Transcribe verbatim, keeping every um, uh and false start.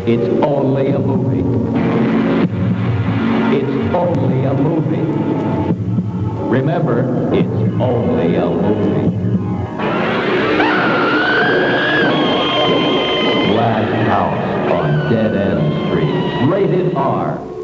It's only a movie. It's only a movie. Remember, it's only a movie. Glass House on Dead End Street. Rated R.